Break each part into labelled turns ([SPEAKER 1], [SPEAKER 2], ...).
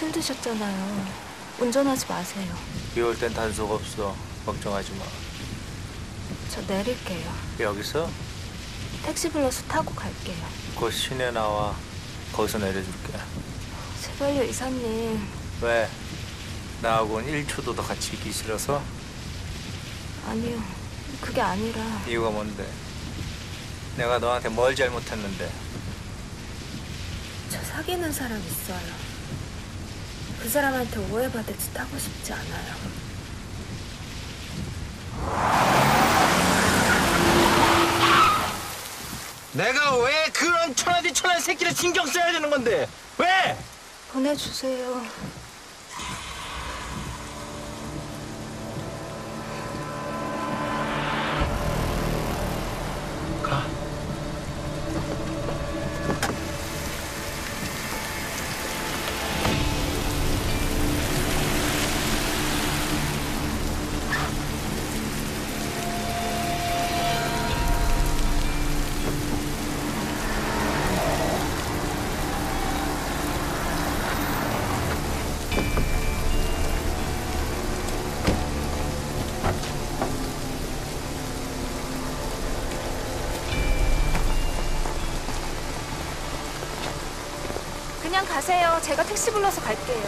[SPEAKER 1] 술 드셨잖아요. 운전하지 마세요.
[SPEAKER 2] 비 올 땐 단속 없어. 걱정하지 마.
[SPEAKER 1] 저 내릴게요.
[SPEAKER 2] 여기서?
[SPEAKER 1] 택시 불러서 타고 갈게요.
[SPEAKER 2] 곧 시내 나와. 거기서 내려줄게.
[SPEAKER 1] 제발요, 이사님.
[SPEAKER 2] 왜? 나하고는 1초도 더 같이 있기 싫어서?
[SPEAKER 1] 아니요, 그게 아니라
[SPEAKER 2] 이유가 뭔데? 내가 너한테 뭘 잘못했는데?
[SPEAKER 1] 저 사귀는 사람 있어요. 그 사람한테 오해받을 짓 하고 싶지 않아요.
[SPEAKER 3] 내가 왜 그런 천하디 천하 새끼를 신경 써야 되는 건데? 왜?
[SPEAKER 1] 보내주세요.
[SPEAKER 3] 가.
[SPEAKER 1] 그냥 가세요. 제가 택시 불러서 갈게요.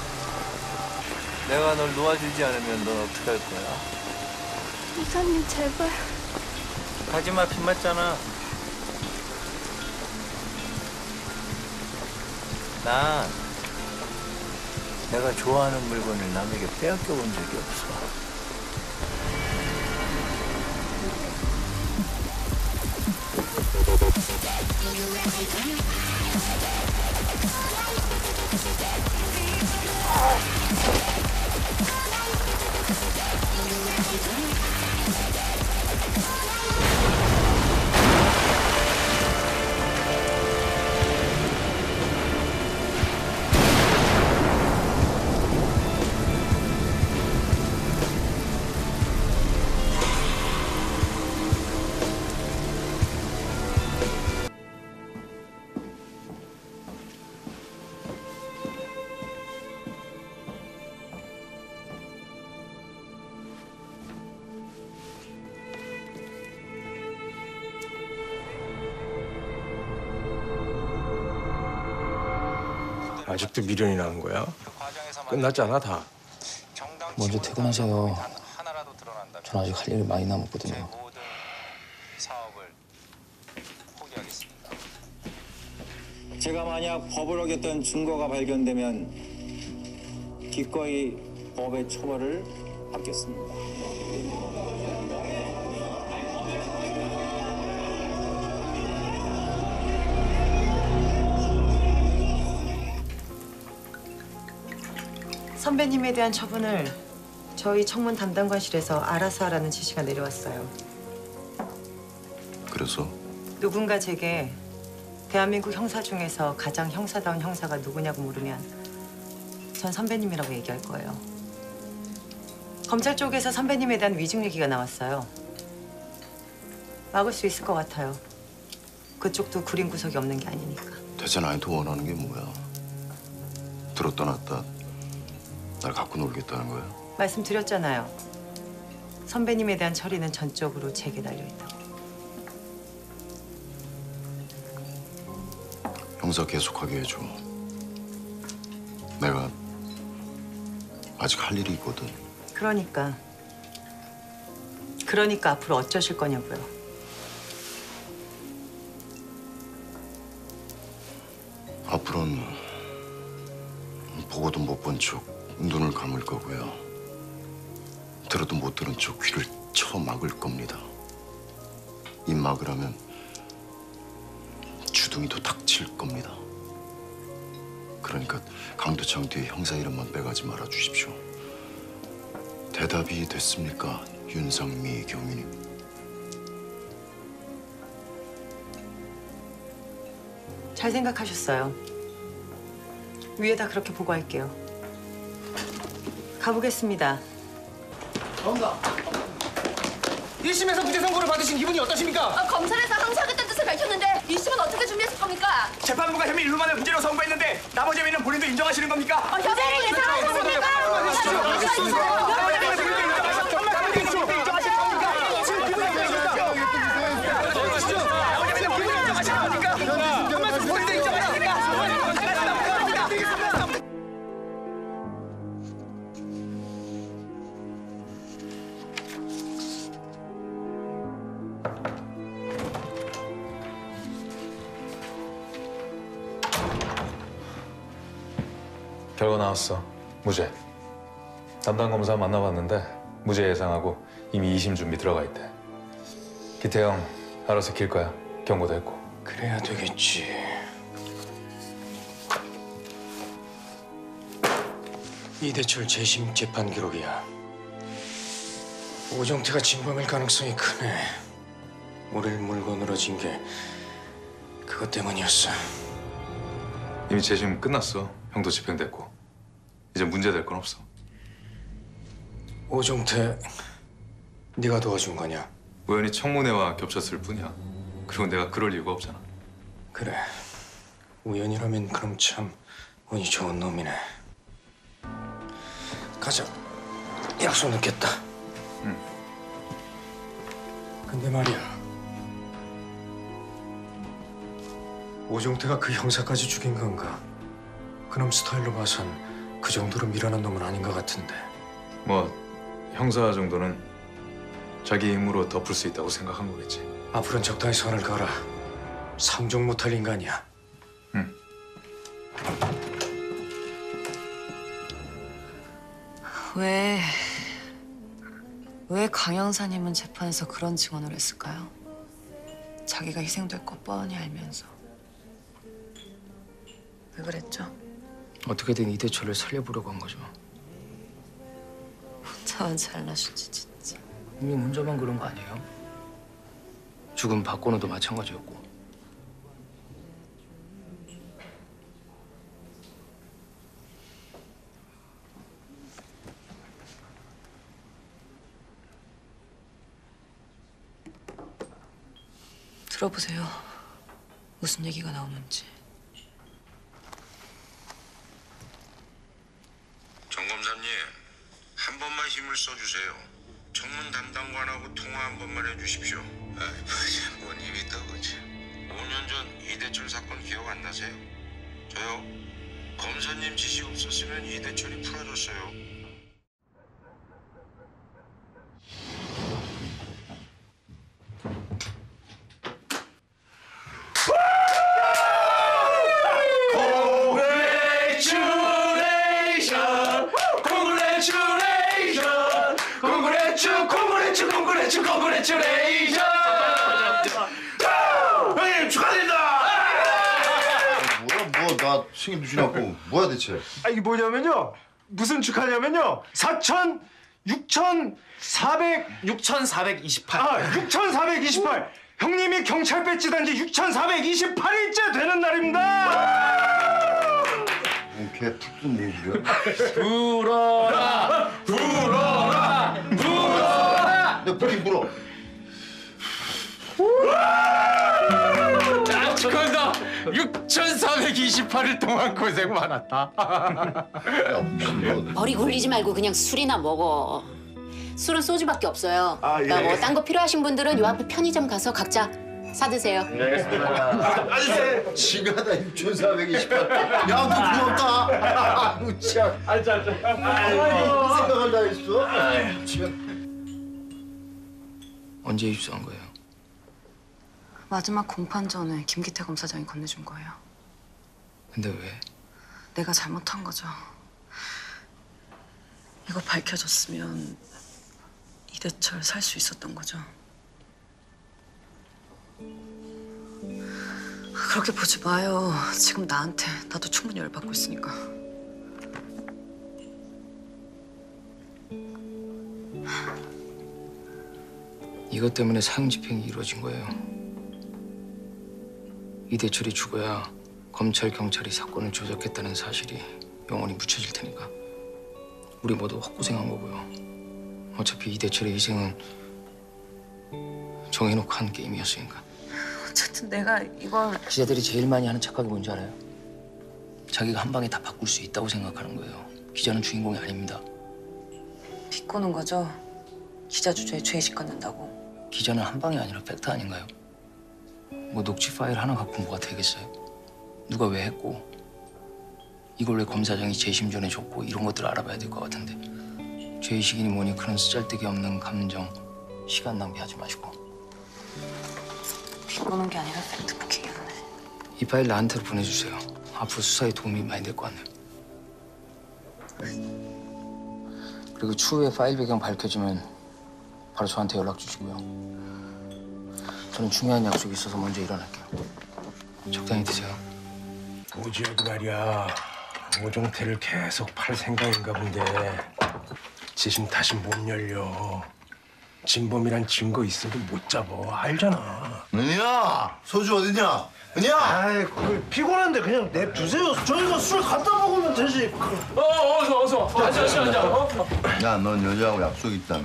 [SPEAKER 2] 내가 널 놓아주지 않으면 넌 어떻게 할 거야?
[SPEAKER 1] 이사님, 제발.
[SPEAKER 2] 가지마, 피 맞잖아. 난 내가 좋아하는 물건을 남에게 빼앗겨 본 적이 없어.
[SPEAKER 3] 아직도 미련이 나는 거야? 끝났잖아 다.
[SPEAKER 4] 먼저 퇴근하세요. 전 아직 할 일이 많이 남았거든요.
[SPEAKER 5] 제가 만약 법을 어겼던 증거가 발견되면 기꺼이 법의 처벌을 받겠습니다.
[SPEAKER 6] 선배님에 대한 처분을 저희 청문 담당관실에서 알아서 하라는 지시가 내려왔어요.
[SPEAKER 7] 그래서?
[SPEAKER 6] 누군가 제게 대한민국 형사 중에서 가장 형사다운 형사가 누구냐고 물으면 전 선배님이라고 얘기할 거예요. 검찰 쪽에서 선배님에 대한 위증 얘기가 나왔어요. 막을 수 있을 것 같아요. 그쪽도 구린 구석이 없는 게 아니니까.
[SPEAKER 7] 대체 나한테 원하는 게 뭐야? 들었다 놨다 날 갖고 놀겠다는 거야?
[SPEAKER 6] 말씀드렸잖아요. 선배님에 대한 처리는 전적으로 제게 달려있다고.
[SPEAKER 7] 형사 계속하게 해줘. 내가 아직 할 일이 있거든.
[SPEAKER 6] 그러니까 앞으로 어쩌실 거냐고요.
[SPEAKER 7] 앞으로는 보고도 못 본 척 눈을 감을 거고요. 들어도 못 들은 척 귀를 쳐 막을 겁니다. 입 막으라면 주둥이도 닥칠 겁니다. 그러니까 강도창 뒤에 형사 이름만 빼가지 말아 주십시오. 대답이 됐습니까, 윤상미 경위님?
[SPEAKER 6] 잘 생각하셨어요. 위에다 그렇게 보고할게요. 가보겠습니다.
[SPEAKER 3] 나온다. 1심에서 무죄 선고를 받으신 기분이 어떠십니까?
[SPEAKER 1] 검찰에서 항소하겠다는 뜻을 밝혔는데 2심은 어떻게 준비해서 겁니까?
[SPEAKER 3] 재판부가 혐의 일부만을 무죄로 선고했는데 나머지 혐의는 본인도 인정하시는 겁니까?
[SPEAKER 1] 무죄를
[SPEAKER 8] 결과 나왔어. 무죄. 담당 검사 만나봤는데 무죄 예상하고 이미 2심 준비 들어가 있대. 기태형 알아서 길 거야. 경고도 했고.
[SPEAKER 9] 그래야 되겠지. 이대철 재심 재판 기록이야. 오정태가 진범일 가능성이 크네. 우릴 물고 늘어진 게 그것 때문이었어.
[SPEAKER 8] 이미 재심 끝났어. 형도 집행됐고. 이제 문제될 건 없어.
[SPEAKER 9] 오정태 네가 도와준 거냐?
[SPEAKER 8] 우연히 청문회와 겹쳤을 뿐이야. 그리고 내가 그럴 이유가 없잖아.
[SPEAKER 9] 그래. 우연이라면 그럼 참 운이 좋은 놈이네. 가자. 약속 늦겠다.
[SPEAKER 8] 응.
[SPEAKER 9] 근데 말이야. 오정태가 그 형사까지 죽인 건가? 그놈 스타일로 봐선 그 정도로 미련한 놈은 아닌 것 같은데.
[SPEAKER 8] 뭐 형사 정도는 자기 힘으로 덮을 수 있다고 생각한 거겠지.
[SPEAKER 9] 앞으로는 적당히 선을 그어라. 상종 못할 인간이야.
[SPEAKER 8] 응.
[SPEAKER 10] 왜 강 형사님은 재판에서 그런 증언을 했을까요? 자기가 희생될 거 뻔히 알면서. 왜 그랬죠?
[SPEAKER 4] 어떻게든 이대철을 살려보려고 한 거죠.
[SPEAKER 10] 혼자만 잘나시지 진짜.
[SPEAKER 4] 이미 혼자만 그런 거 아니에요? 죽은 박건우도 마찬가지였고.
[SPEAKER 10] 들어보세요. 무슨 얘기가 나오는지.
[SPEAKER 11] 정 검사님, 한 번만 힘을 써주세요. 청문 담당관하고 통화 한 번만 해주십시오. 아이고, 뭔 힘이 떠그지. 5년 전 이대철 사건 기억 안 나세요? 저요? 검사님 지시 없었으면 이대철이 풀어줬어요.
[SPEAKER 3] 형님 축하드립니다.
[SPEAKER 7] 나 생일 주시라고 뭐야 대체?
[SPEAKER 3] 이게 뭐냐면요. 무슨 축하냐면요. 6,428. 형님이 경찰 배지 단지 6,428일째 되는 날입니다.
[SPEAKER 7] 걔 툭순 얘기야.
[SPEAKER 3] 불어라.
[SPEAKER 7] 내 불이 불어.
[SPEAKER 3] 축하한다. 6,428일 동안 고생 많았다.
[SPEAKER 12] 머리 굴리지 말고 그냥 술이나 먹어. 술은 소주밖에 없어요. 그러니까 뭐 딴 거 필요하신 분들은 요 앞에 편의점 가서 각자 사드세요.
[SPEAKER 7] 네, 알겠습니다. 아저씨, 지가다 6,428. 야, 너 고맙다. 아유, 참.
[SPEAKER 3] 알자.
[SPEAKER 7] 생각한다 했어.
[SPEAKER 4] 언제 입수한 거예요?
[SPEAKER 10] 마지막 공판 전에 김기태 검사장이 건네준 거예요.
[SPEAKER 4] 근데 왜?
[SPEAKER 10] 내가 잘못한 거죠. 이거 밝혀졌으면 이대철 살 수 있었던 거죠. 그렇게 보지 마요. 지금 나한테 나도 충분히 열받고 있으니까.
[SPEAKER 4] 이것 때문에 사형 집행이 이루어진 거예요. 이대철이 죽어야 검찰, 경찰이 사건을 조작했다는 사실이 영원히 묻혀질 테니까. 우리 모두 헛고생한 거고요. 어차피 이대철의 희생은 정해놓고 한 게임이었으니까.
[SPEAKER 10] 어쨌든 내가 이걸
[SPEAKER 4] 기자들이 제일 많이 하는 착각이 뭔지 알아요? 자기가 한 방에 다 바꿀 수 있다고 생각하는 거예요. 기자는 주인공이 아닙니다.
[SPEAKER 10] 비꼬는 거죠? 기자 주제에 죄의식 갖는다고.
[SPEAKER 4] 기자는 한 방이 아니라 팩트 아닌가요? 뭐 녹취 파일 하나 갖고 뭐가 되겠어요? 누가 왜 했고 이걸 왜 검사장이 재심 전에 줬고 이런 것들을 알아봐야 될 것 같은데 죄의식이니 뭐니 그런 쓰잘데기 없는 감정 시간 낭비하지 마시고
[SPEAKER 10] 비꼬는 게 아니라 팩트부킹이었네.
[SPEAKER 4] 이 파일 나한테로 보내주세요. 앞으로 수사에 도움이 많이 될 것 같네요. 그리고 추후에 파일 배경 밝혀지면 바로 저한테 연락 주시고요. 저는 중요한 약속이 있어서 먼저 일어날게요. 적당히 드세요.
[SPEAKER 9] 오지혁이 말이야. 오종태를 계속 팔 생각인가 본데 재심 다시 못 열려. 진범이란 증거 있어도 못 잡어. 알잖아.
[SPEAKER 7] 은희야, 소주 어디냐? 은희야!
[SPEAKER 3] 아이, 피곤한데 그냥 냅두세요. 저희가 술 갖다 먹으면 되지.
[SPEAKER 9] 어서. 앉아.
[SPEAKER 7] 야, 넌 여자하고 약속 있다며.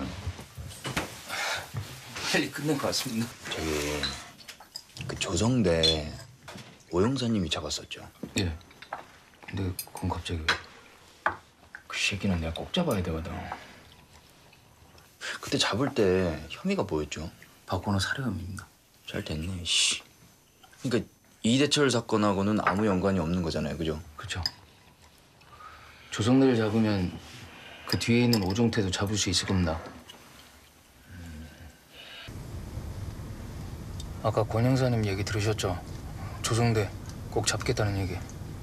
[SPEAKER 4] 빨리 끝낼 것 같습니다.
[SPEAKER 13] 저기 그 조성대 오영사님이 잡았었죠.
[SPEAKER 4] 예. 근데 그건 갑자기 왜? 그 새끼는 내가 꼭 잡아야 되거든.
[SPEAKER 13] 그때 잡을 때 혐의가 뭐였죠?
[SPEAKER 4] 박건호 살해 혐의입니다.
[SPEAKER 13] 잘 됐네. 씨. 그러니까 이대철 사건하고는 아무 연관이 없는 거잖아요, 그죠?
[SPEAKER 4] 그렇죠. 조성래를 잡으면 그 뒤에 있는 오종태도 잡을 수 있을 겁니다. 아까 권 형사님 얘기 들으셨죠? 조성대 꼭 잡겠다는 얘기.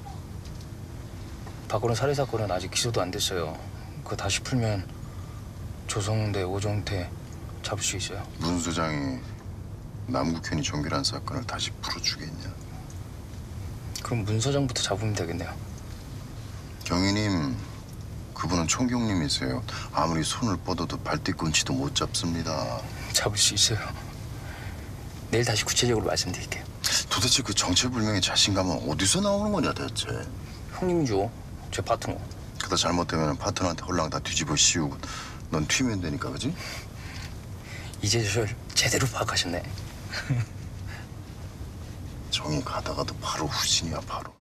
[SPEAKER 4] 박건호 살해 사건은 아직 기소도 안 됐어요. 그거 다시 풀면 조성대, 오종태 잡을 수 있어요.
[SPEAKER 7] 문 소장이 남국현이 종결한 사건을 다시 풀어주겠냐?
[SPEAKER 4] 그럼 문 서장부터 잡으면 되겠네요.
[SPEAKER 7] 경위님, 그분은 총경님이세요. 아무리 손을 뻗어도 발뒤꿈치도 못 잡습니다.
[SPEAKER 4] 잡을 수 있어요. 내일 다시 구체적으로 말씀드릴게요.
[SPEAKER 7] 도대체 그 정체불명의 자신감은 어디서 나오는 거냐 대체?
[SPEAKER 4] 형님이죠. 제 파트너.
[SPEAKER 7] 그러다 잘못되면 파트너한테 홀랑 다 뒤집어 씌우고 넌 튀면 되니까, 그지?
[SPEAKER 4] 이제 저를 제대로 파악하셨네.
[SPEAKER 7] 정이 가다가도 바로 후진이야, 바로.